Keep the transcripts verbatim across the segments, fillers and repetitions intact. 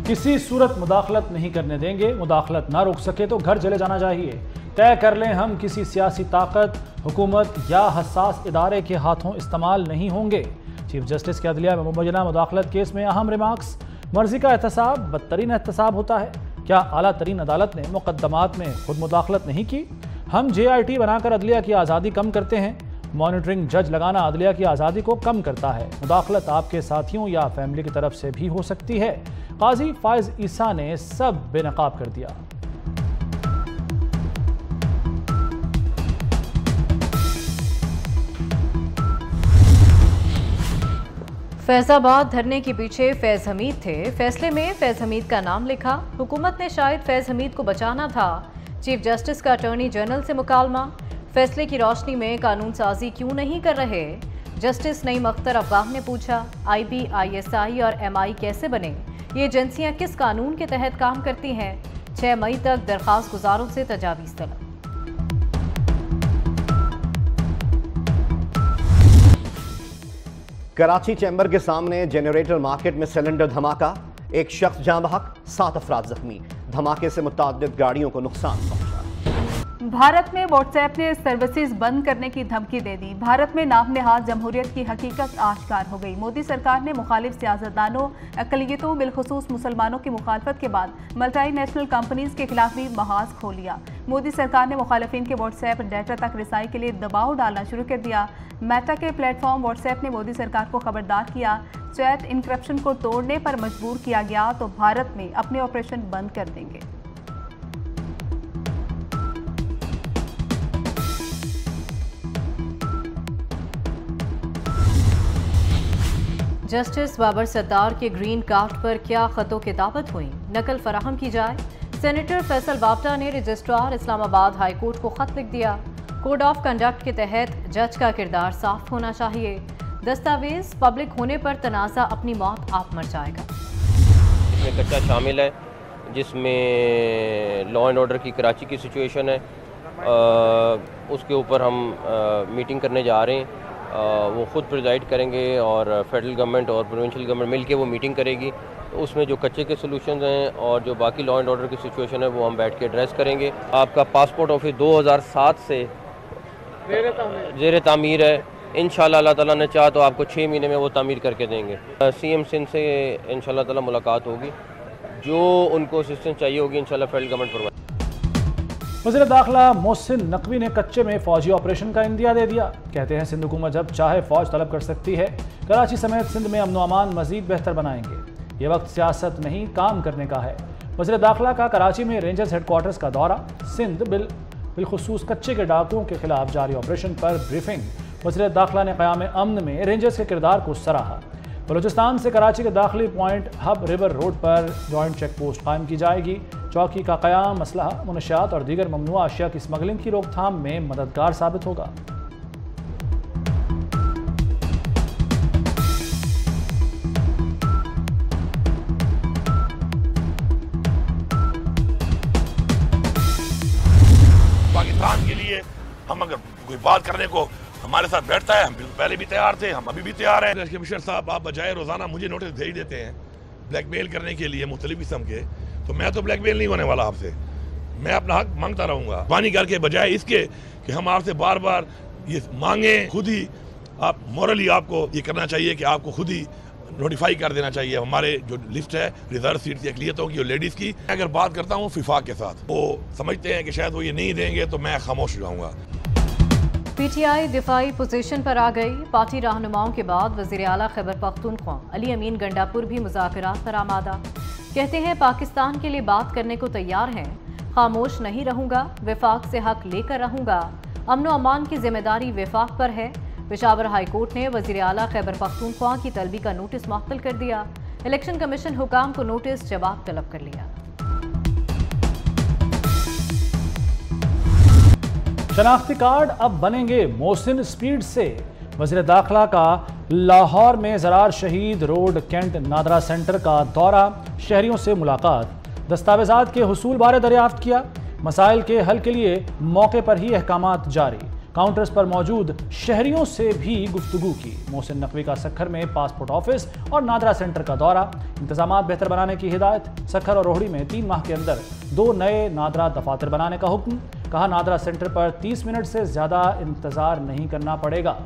किसी सूरत मुदाखलत नहीं करने देंगे, मुदाखलत ना रोक सके तो घर चले जाना चाहिए। तय कर लें हम किसी सियासी ताकत, हुकूमत या हसास इदारे के हाथों इस्तेमाल नहीं होंगे। चीफ जस्टिस के अदलिया में मुबैना मुदाखलत केस में अहम रिमार्क्स। मर्जी का एहतसाब बदतरीन एहतसाब होता है। क्या आला तरीन अदालत ने मुकदमात में खुद मुदाखलत नहीं की? हम जे आई टी बनाकर अदलिया की आज़ादी कम करते हैं। मॉनिटरिंग जज लगाना अदलिया की आज़ादी को कम करता है। मुदाखलत आपके साथियों या फैमिली की तरफ से भी हो सकती है। काजी फायज ईसा ने सब बेनकाब कर दिया। फैजाबाद धरने के पीछे फैज हमीद थे। फैसले में फैज हमीद का नाम लिखा। हुकूमत ने शायद फैज हमीद को बचाना था। चीफ जस्टिस का अटॉर्नी जनरल से मुकालमा। फैसले की रोशनी में कानून साजी क्यों नहीं कर रहे? जस्टिस नईम अख्तर अफगाह ने पूछा। आई बी, आई एस आई और एम आई कैसे बने? ये एजेंसियां किस कानून के तहत काम करती हैं? छह मई तक दरख्वास्त गुजारों से तजावीज़ तलब। कराची चैम्बर के सामने जनरेटर मार्केट में सिलेंडर धमाका। एक शख्स जाँ बहक, सात अफराद जख्मी। धमाके से मुतअद्दिद गाड़ियों को नुकसान पहुंचा। भारत में व्हाट्सएप ने सर्विसेज बंद करने की धमकी दे दी। भारत में नाम नेहाद जमहूरियत की हकीकत आश्कार हो गई। मोदी सरकार ने मुखालिफ सियासतदानों, अक़लियतों, बिलखुसूस मुसलमानों की मुखालफत के बाद मल्टी नेशनल कंपनीज के खिलाफ भी महाज खोल लिया। मोदी सरकार ने मुखालिफिन के व्हाट्सएप डाटा तक रिसाई के लिए दबाव डालना शुरू कर दिया। मेटा के प्लेटफॉर्म व्हाट्सएप ने मोदी सरकार को खबरदार किया। चैट इनक्रप्शन को तोड़ने पर मजबूर किया गया तो भारत में अपने ऑपरेशन बंद कर देंगे। जस्टिस बाबर सद्दार के ग्रीन कार्ड पर क्या खतों किताबत हुई? नकल फराहम की जाए। सेनेटर फैसल बावटा ने रजिस्ट्रार इस्लामाबाद हाई कोर्ट को खत लिख दिया। कोड ऑफ कंडक्ट के तहत जज का किरदार साफ होना चाहिए। दस्तावेज पब्लिक होने पर तनाज़ा अपनी मौत आप मर जाएगा। इसमें कच्चा शामिल है, जिसमें लॉ एंड ऑर्डर की कराची की सिचुएशन है। आ, उसके ऊपर हम आ, मीटिंग करने जा रहे हैं। आ, वो ख़ुद प्रिजाइड करेंगे और फेडरल गवर्नमेंट और प्रोविंशियल गवर्नमेंट मिल के वो मीटिंग करेगी। तो उसमें जो कच्चे के सोल्यूशन हैं और जो बाकी लॉ एंड ऑर्डर की सिचुएशन है वो हम बैठ के एड्रेस करेंगे। आपका पासपोर्ट ऑफिस दो हज़ार सात से ज़ेर तामीर है। इंशाल्लाह अल्लाह ताला ने चाहा तो आपको छः महीने में वो तामीर करके देंगे। सी एम सिंध से इंशाल्लाह ताला मुलाकात होगी। जो उनको असिस्टेंस चाहिए होगी इंशाल्लाह फेडरल गवर्नमेंट प्रोवाइड। वज़ीर दाखिला मोहसिन नकवी ने कच्चे में फौजी ऑपरेशन का इंदिया दे दिया। कहते हैं सिंध हुकूमत जब चाहे फौज तलब कर सकती है। कराची समेत सिंध में अमन अमान मजीद बेहतर बनाएंगे। ये वक्त सियासत नहीं काम करने का है। वज़ीर दाखिला का कराची में रेंजर्स हेडक्वार्टर्स का दौरा। सिंध बिल बिलखुसूस कच्चे के डाकुओं के खिलाफ जारी ऑपरेशन पर ब्रीफिंग। वज़ीर दाखिला ने क़याम अमन में रेंजर्स के किरदार को सराहा। बलूचिस्तान से कराची के दाखिली पॉइंट हब रिवर रोड पर जॉइंट चेक पोस्ट कायम की जाएगी। चौकी का क़याम असलहा, मुनशियात और दीगर ममनुआ अशिया की स्मगलिंग की रोकथाम में मददगार साबित होगा। पाकिस्तान के लिए हम अगर कोई बात करने को हमारे साथ बैठता है, हम पहले भी तैयार थे, हम अभी भी तैयार हैं। कमिश्नर साहब, आप बजाय रोजाना मुझे नोटिस भेज देते हैं ब्लैकमेल करने के लिए मुख्तलिफ किस्म के, तो मैं तो ब्लैकमेल नहीं होने वाला आपसे। मैं अपना हक मांगता रहूंगा पानी करके, बजाय इसके कि हम आपसे बार बार ये मांगे। खुद ही आप मॉरली आपको ये करना चाहिए कि आपको खुद ही नोटिफाई कर देना चाहिए। हमारे जो लिस्ट है रिजर्व सीट की अकलियतों की और लेडीज की, अगर बात करता हूँ फिफाक के साथ, वो समझते हैं कि शायद वो ये नहीं देंगे तो मैं खामोश हो जाऊंगा। पीटीआई दिफाई पोजीशन पर आ गई। पार्टी रहनुमाओं के बाद वज़ीर आला खैबर पख्तूनख्वा अली अमीन गंडापुर भी मुज़ाकरात पर आमादा। कहते हैं पाकिस्तान के लिए बात करने को तैयार हैं। खामोश नहीं रहूंगा, विफाक से हक लेकर रहूंगा। अमन अमान की जिम्मेदारी विफाक पर है। पेशावर हाई कोर्ट ने वज़ीर आला खैबर पख्तूनख्वा की तलबी का नोटिस मुअत्तल कर दिया। इलेक्शन कमीशन हुकाम को नोटिस जवाब तलब कर लिया। शनाख्ती कार्ड अब बनेंगे मोहसिन स्पीड से। वज़ीर दाखिला का लाहौर में ज़रार शहीद रोड कैंट नादरा सेंटर का दौरा। शहरियों से मुलाकात। दस्तावेजात के हुसूल बारे दरियाफ्त किया। मसाइल के हल के लिए मौके पर ही अहकामात जारी। काउंटर्स पर मौजूद शहरियों से भी गुफ्तगू की। मोहसिन नकवी का सखर में पासपोर्ट ऑफिस और नादरा सेंटर का दौरा, इंतजाम बेहतर बनाने की हिदायत। सखर और रोहड़ी में तीन माह के अंदर दो नए नादरा दफातर बनाने का हुक्म। कहा नादरा सेंटर पर तीस मिनट से ज्यादा इंतजार नहीं करना पड़ेगा।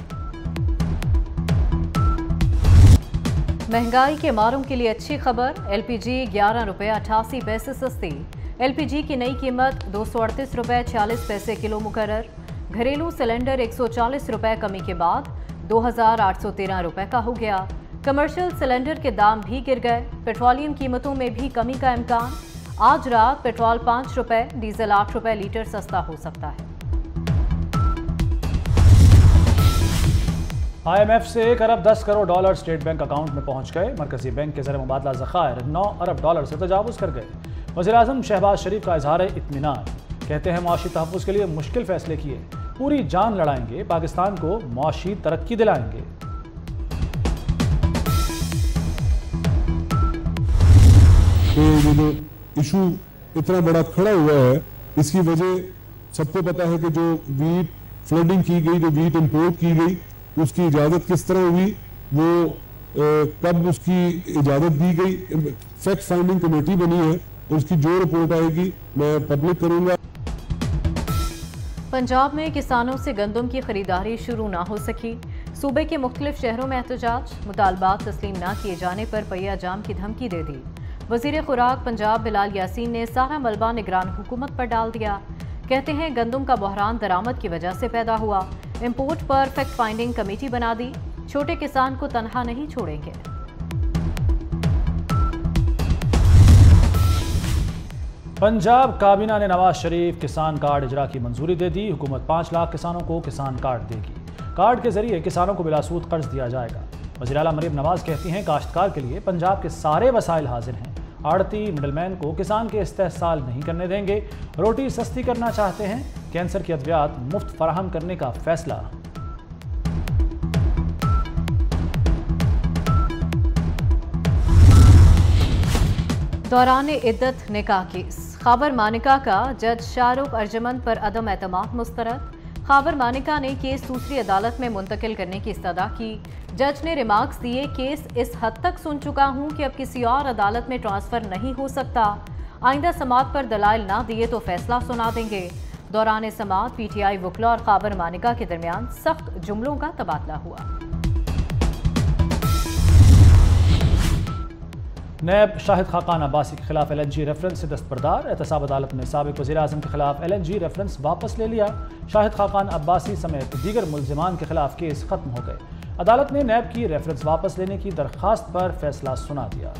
महंगाई के मारों के लिए अच्छी खबर, एलपीजी ग्यारह रुपये अठासी पैसे सस्ती। एलपीजी की नई कीमत दो सौ अड़तीस रुपये छियालीस पैसे किलो मुकर्रर। घरेलू सिलेंडर एक सौ चालीस रुपये कमी के बाद दो हज़ार आठ सौ तेरह रुपये का हो गया। कमर्शियल सिलेंडर के दाम भी गिर गए। पेट्रोलियम कीमतों में भी कमी का इम्कान। आज रात पेट्रोल पाँच रुपये, डीजल आठ रुपये लीटर सस्ता हो सकता है। आईएमएफ से एक अरब दस crore dollar state bank account में पहुंच गए। मरकजी बैंक के ज़र मुबादला ज़खायर नौ अरब डॉलर से तजावुज़ कर गए। वज़ीर-ए-आज़म शहबाज शरीफ का इजहार इत्मीनान, कहते हैं मुआशी तहफ़्फ़ुज़ के लिए मुश्किल फैसले किए, पूरी जान लड़ाएंगे, पाकिस्तान को मुआशी तरक्की दिलाएंगे। तो इशू इतना बड़ा खड़ा हुआ है, इसकी वजह सबको पता है कि जो वीट फ्लडिंग की गई, जो वीट इंपोर्ट की गई, उसकी इजाज़त किस तरह हुई, वो ए, कब उसकी इजाज़त दी गई। फैक्ट फाइंडिंग कमेटी बनी है, उसकी जो रिपोर्ट आएगी मैं पब्लिक करूंगा। पंजाब में किसानों से गंदम की खरीदारी शुरू ना हो सकी। सूबे के मुख्तलिफ शहरों में एहतजाज, मुतालबात तस्लीम न किए जाने पर पहिया जाम की धमकी दे दी। वज़ीर खुराक पंजाब बिलाल यासीन ने सारा मलबा निगरान हुकूमत पर डाल दिया। कहते हैं गंदम का बहरान दरामद की वजह से पैदा हुआ। इंपोर्ट पर फैक्ट फाइंडिंग कमेटी बना दी। छोटे किसान को तनहा नहीं छोड़ेंगे। पंजाब काबीना ने नवाज शरीफ किसान कार्ड इजरा की मंजूरी दे दी। हुकूमत पाँच लाख किसानों को किसान कार्ड देगी। कार्ड के जरिए किसानों को बिलासूद कर्ज दिया जाएगा। वज़ीर आला मरीम नवाज कहती हैं काश्तकार के लिए पंजाब के सारे वसाइल हाजिर हैं। आड़ती मिडलमैन को किसान के इस्तेहसाल नहीं करने देंगे। रोटी सस्ती करना चाहते हैं, कैंसर की अद्वियात मुफ्त फराहम करने का फैसला। दौरान इद्दत निकाह केस, खाबर मानिका का जज शाहरुख अर्जमंद पर अदम एतमाद मुस्तरद। खाबर मानिका ने केस दूसरी अदालत में मुंतकिल करने की इस्तदा की। जज ने रिमार्क्स दिए, केस इस हद तक सुन चुका हूं कि अब किसी और अदालत में ट्रांसफर नहीं हो सकता। आइंदा समात पर दलाइल ना दिए तो फैसला सुना देंगे। दौरान समात पीटीआई वकला और खाबर मानिका के दरमियान सख्त जुमलों का तबादला हुआ। नैब शाहिद खाकान अब्बासी के खिलाफ एल एन जी रेफरेंस से दस्तबरदार। एहतसाब अदालत ने साबिक वज़ीर आज़म के खिलाफ एल एन जी रेफरेंस वापस ले लिया। शाहिद खाकान अब्बासी समेत दीगर मुल्जिमान के खिलाफ केस खत्म हो गए। अदालत ने नैब की रेफरेंस वापस लेने की दरख्वास्त पर फैसला सुना दिया।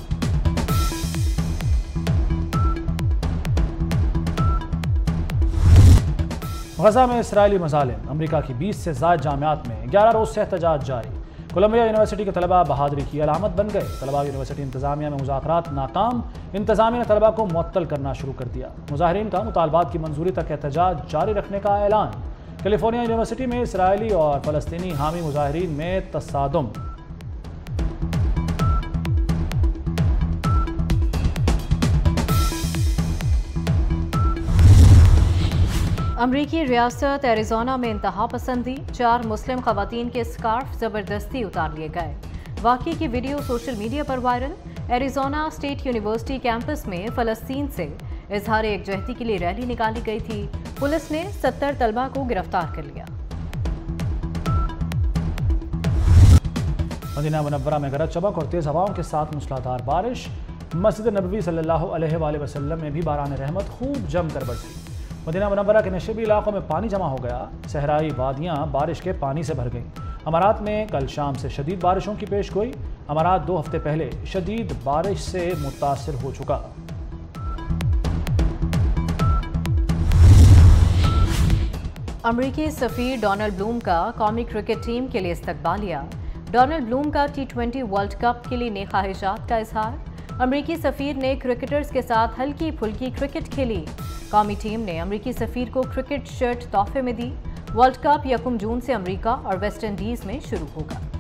गजा में इसराइली मजालिम, अमरीका की बीस से ज़ायद जामियात में ग्यारह रोज से एहतजाज जारी। कोलंबिया यूनिवर्सिटी के तलबा बहादुरी की अलामत बन गए। तलबा यूनिवर्सिटी इंतजामिया में मुज़ाकरात नाकाम, इंतजामिया ने तलबा को मुअत्तल करना शुरू कर दिया। मुजाहिरीन का मुतालबात की मंजूरी तक एहतजाज जारी रखने का ऐलान। कैलिफोर्निया यूनिवर्सिटी में इसराइली और फ़लस्तीनी हामी मुजाहिरीन में तसादुम। अमरीकी रियासत एरिज़ोना में इंतहा पसंदी, चार मुस्लिम खवातीन के स्कार्फ ज़बरदस्ती उतार लिए गए। वाक़ई की वीडियो सोशल मीडिया पर viral. Arizona state university campus में फ़लस्तीन से इजहार एकजहती के लिए रैली निकाली गई थी। पुलिस ने सत्तर तलबा को गिरफ्तार कर लिया। मदीना मुनव्वरा में गरज चमक और तेज़ हवाओं के साथ मूसलाधार बारिश। मस्जिद नबवी सल्लल्लाहु अलैहि वसल्लम में भी बारान रहमत खूब जमकर बरसी। मदीना मुनव्वरा के नशेबी इलाकों में पानी जमा हो गया। सहराई वादियाँ बारिश के पानी से भर गईं। अमारात में कल शाम से शदीद बारिशों की पेश गोई। अमारात दो हफ्ते पहले शदीद बारिश से मुतासिर हो चुका। अमरीकी सफ़ीर डोनाल्ड ब्लूम का कौमी क्रिकेट टीम के लिए इस्तकबालिया। डोनाल्ड ब्लूम का टी ट्वेंटी वर्ल्ड कप के लिए नेक ख्वाहिशात का इजहार। अमरीकी सफ़ीर ने क्रिकेटर्स के साथ हल्की फुल्की क्रिकेट खेली। कौमी टीम ने अमरीकी सफ़ीर को क्रिकेट शर्ट तोहफे में दी। वर्ल्ड कप यकम जून से अमरीका और वेस्ट इंडीज़ में शुरू होगा।